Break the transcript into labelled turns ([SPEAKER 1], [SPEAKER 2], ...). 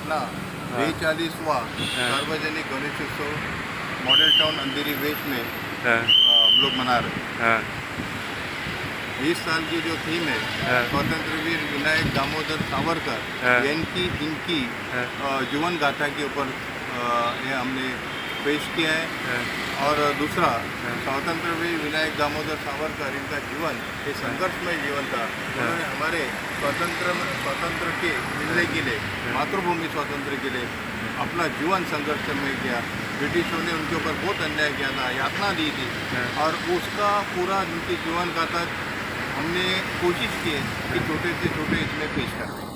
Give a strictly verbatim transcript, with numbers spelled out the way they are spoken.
[SPEAKER 1] अपना बेचालीसवां सार्वजनिक Ganeshotsav Model Town Andheri West में हम लोग मना रहे हैं। इस साल की जो थीम है स्वतंत्र वीर विनायक दामोदर सावरकर इनकी इनकी जीवन गाथा के ऊपर ये हमने पेश किया है। और दूसरा स्वतंत्र वीर विनायक दामोदर सावरकर इनका जीवन ये संघर्षमय जीवन था। उन्होंने हमारे स्वतंत्र स्वतंत्र के मिलने के लिए मातृभूमि स्वतंत्र के लिए अपना जीवन संघर्ष में किया। ब्रिटिशों ने उनके ऊपर बहुत अन्याय किया था, यातना दी थी और उसका पूरा उनकी जीवन गाथा हमने कोशिश की है कि छोटे से छोटे इसमें पेश करें।